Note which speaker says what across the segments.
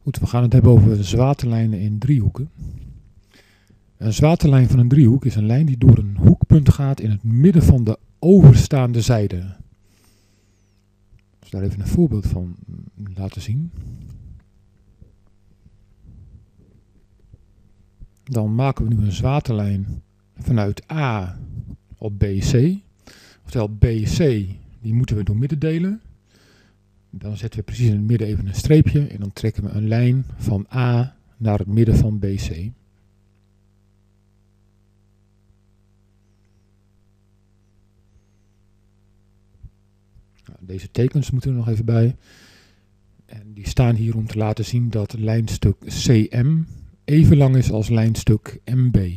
Speaker 1: Goed, we gaan het hebben over zwaartelijnen in driehoeken. Een zwaartelijn van een driehoek is een lijn die door een hoekpunt gaat in het midden van de overstaande zijde. Dus daar even een voorbeeld van laten zien. Dan maken we nu een zwaartelijn vanuit A op BC. Oftewel BC, die moeten we door midden delen. Dan zetten we precies in het midden even een streepje en dan trekken we een lijn van A naar het midden van BC. Deze tekens moeten er nog even bij. En die staan hier om te laten zien dat lijnstuk CM even lang is als lijnstuk MB.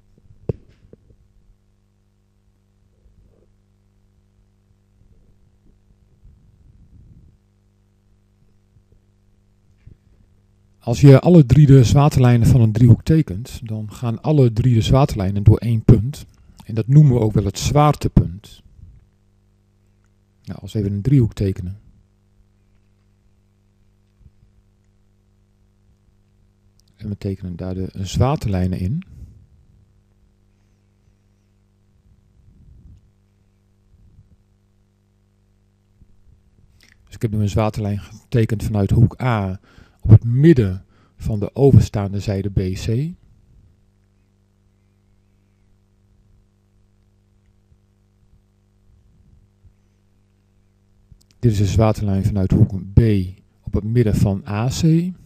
Speaker 1: Als je alle drie de zwaartelijnen van een driehoek tekent, dan gaan alle drie de zwaartelijnen door één punt. En dat noemen we ook wel het zwaartepunt. Nou, als we even een driehoek tekenen. En we tekenen daar de zwaartelijnen in. Dus ik heb nu een zwaartelijn getekend vanuit hoek A op het midden van de overstaande zijde BC. Dit is een zwaartelijn vanuit hoek B op het midden van AC.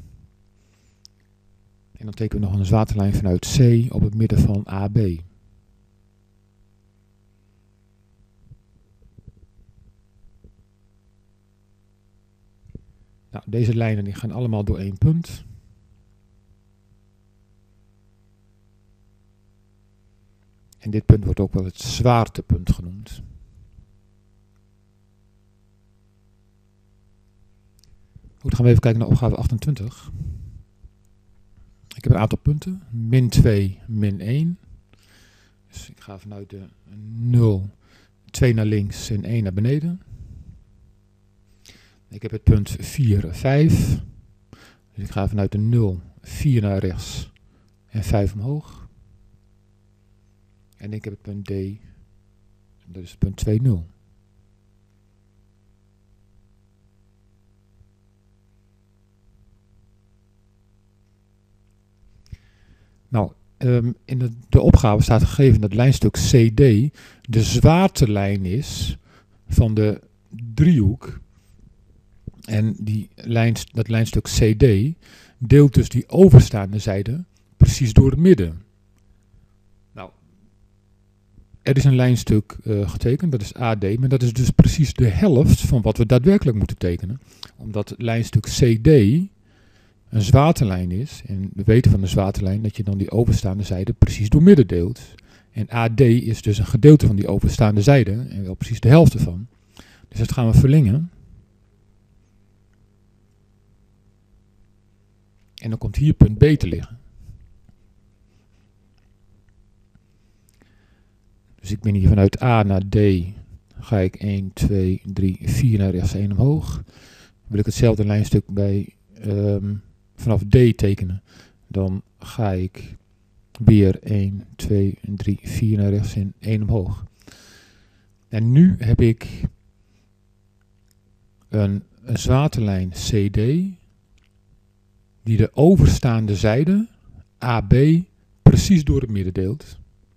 Speaker 1: En dan tekenen we nog een zwaartelijn vanuit C op het midden van AB. Nou, deze lijnen die gaan allemaal door één punt. En dit punt wordt ook wel het zwaartepunt genoemd. Goed, dan gaan we even kijken naar opgave 28. Ik heb een aantal punten. Min 2, min 1. Dus ik ga vanuit de 0, 2 naar links en 1 naar beneden. Ik heb het punt 4, 5. Dus ik ga vanuit de 0, 4 naar rechts en 5 omhoog. En ik heb het punt D, dat is het punt 2, 0. Nou, in de opgave staat gegeven dat lijnstuk CD de zwaartelijn is van de driehoek. En dat lijnstuk CD deelt dus die overstaande zijde precies door het midden. Nou, er is een lijnstuk getekend, dat is AD, maar dat is dus precies de helft van wat we daadwerkelijk moeten tekenen. Omdat lijnstuk CD een zwaartelijn is, en we weten van de zwaartelijn dat je dan die overstaande zijde precies door midden deelt. En AD is dus een gedeelte van die overstaande zijde, en wel precies de helft ervan. Dus dat gaan we verlengen. En dan komt hier punt B te liggen. Dus ik ben hier vanuit A naar D, ga ik 1, 2, 3, 4 naar rechts, 1 omhoog. Dan wil ik hetzelfde lijnstuk bij vanaf D tekenen. Dan ga ik weer 1, 2, 3, 4 naar rechts en 1 omhoog. En nu heb ik een zwaartelijn CD die de overstaande zijde AB precies door het midden deelt.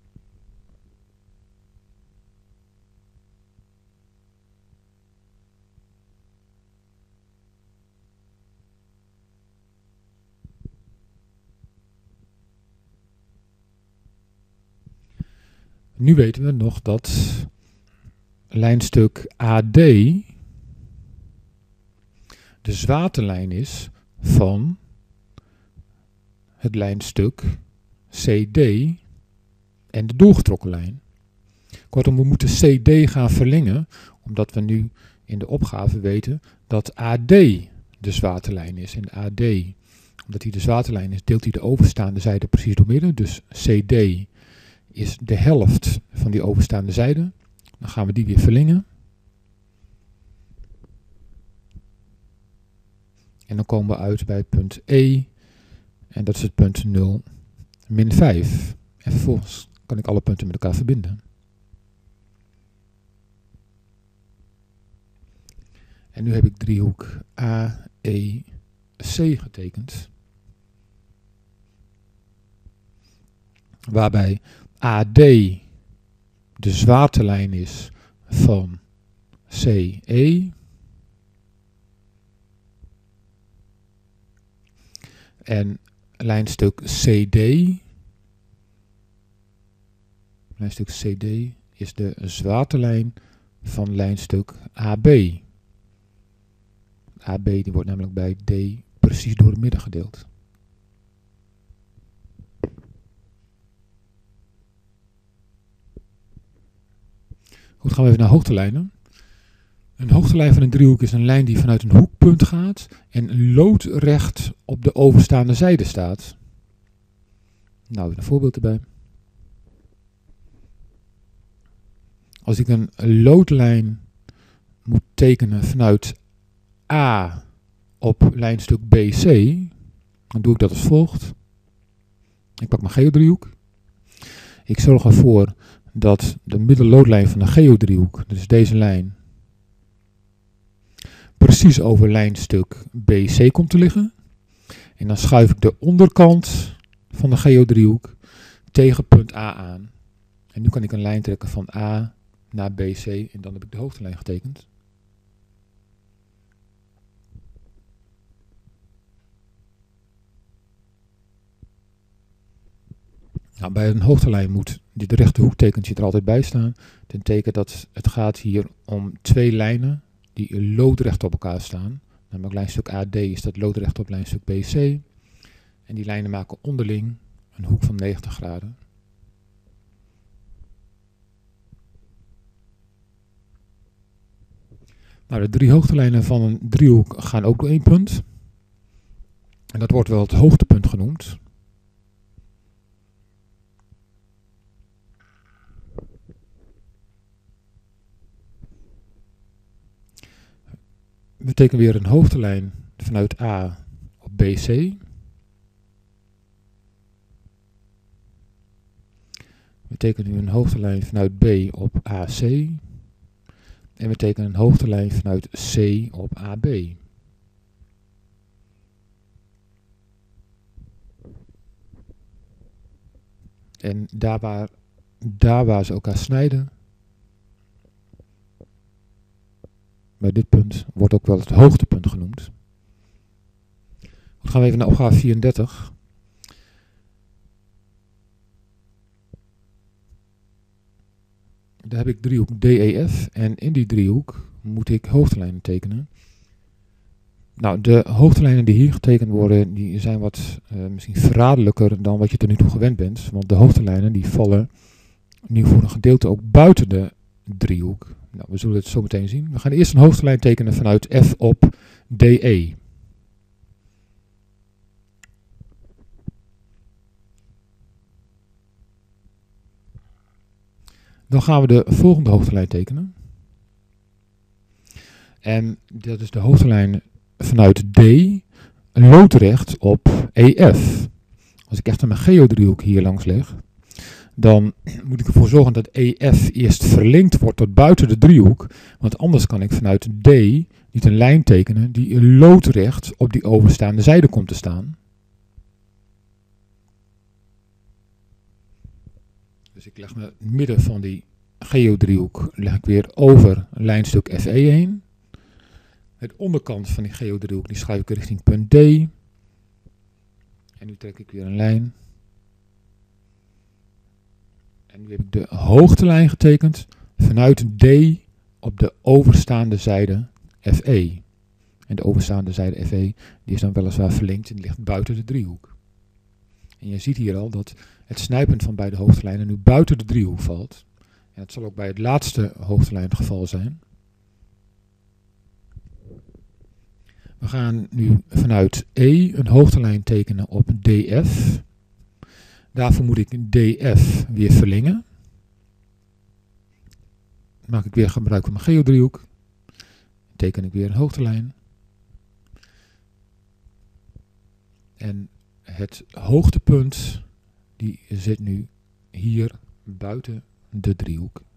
Speaker 1: Nu weten we nog dat lijnstuk AD de zwaartelijn is van het lijnstuk CD en de doorgetrokken lijn. Kortom, we moeten CD gaan verlengen, omdat we nu in de opgave weten dat AD de zwaartelijn is. En AD, omdat hij de zwaartelijn is, deelt hij de overstaande zijde precies door midden. Dus CD is de helft van die overstaande zijde. Dan gaan we die weer verlengen. En dan komen we uit bij het punt E. En dat is het punt 0, min 5. En vervolgens kan ik alle punten met elkaar verbinden. En nu heb ik driehoek AEC getekend. Waarbij AD de zwaartelijn is van CE. En lijnstuk CD is de zwaartelijn van lijnstuk AB. AB die wordt namelijk bij D precies door het midden gedeeld. Goed, gaan we even naar hoogtelijnen. Een hoogtelijn van een driehoek is een lijn die vanuit een hoekpunt gaat en loodrecht op de overstaande zijde staat. Nou, een voorbeeld erbij. Als ik een loodlijn moet tekenen vanuit A op lijnstuk BC, dan doe ik dat als volgt. Ik pak mijn geodriehoek. Ik zorg ervoor dat de middelloodlijn van de geodriehoek, dus deze lijn, precies over lijnstuk BC komt te liggen. En dan schuif ik de onderkant van de geodriehoek tegen punt A aan. En nu kan ik een lijn trekken van A naar BC en dan heb ik de hoogtelijn getekend. Nou, bij een hoogtelijn moet dit rechte hoektekentje er altijd bij staan. Ten teken dat het gaat hier om twee lijnen die loodrecht op elkaar staan. Namelijk lijnstuk AD is dat loodrecht op lijnstuk BC. En die lijnen maken onderling een hoek van 90 graden. Nou, de drie hoogtelijnen van een driehoek gaan ook door één punt. En dat wordt wel het hoogtepunt genoemd. We tekenen weer een hoogtelijn vanuit A op BC. We tekenen nu een hoogtelijn vanuit B op AC. En we tekenen een hoogtelijn vanuit C op AB. En daar waar ze elkaar snijden, bij dit punt wordt ook wel het hoogtepunt genoemd. Dan gaan we even naar opgave 34. Daar heb ik driehoek DEF en in die driehoek moet ik hoogtelijnen tekenen. Nou, de hoogtelijnen die hier getekend worden, die zijn wat misschien verraderlijker dan wat je tot nu toe gewend bent. Want de hoogtelijnen die vallen nu voor een gedeelte ook buiten de driehoek. Nou, we zullen het zo meteen zien. We gaan eerst een hoogtelijn tekenen vanuit F op DE. Dan gaan we de volgende hoogtelijn tekenen. En dat is de hoogtelijn vanuit D, loodrecht op EF. Als ik echter mijn geodriehoek hier langs leg, dan moet ik ervoor zorgen dat EF eerst verlengd wordt tot buiten de driehoek. Want anders kan ik vanuit D niet een lijn tekenen die loodrecht op die overstaande zijde komt te staan. Dus ik leg me het midden van die geodriehoek leg ik weer over een lijnstuk FE heen. Het onderkant van die geodriehoek die schuif ik richting punt D. En nu trek ik weer een lijn. En nu heb ik de hoogtelijn getekend vanuit D op de overstaande zijde FE. En de overstaande zijde FE die is dan weliswaar verlengd en die ligt buiten de driehoek. En je ziet hier al dat het snijpunt van beide hoogtelijnen nu buiten de driehoek valt. En dat zal ook bij het laatste hoogtelijn het geval zijn. We gaan nu vanuit E een hoogtelijn tekenen op DF. Daarvoor moet ik DF weer verlengen. Dan maak ik weer gebruik van mijn geodriehoek. Teken ik weer een hoogtelijn. En het hoogtepunt die zit nu hier buiten de driehoek.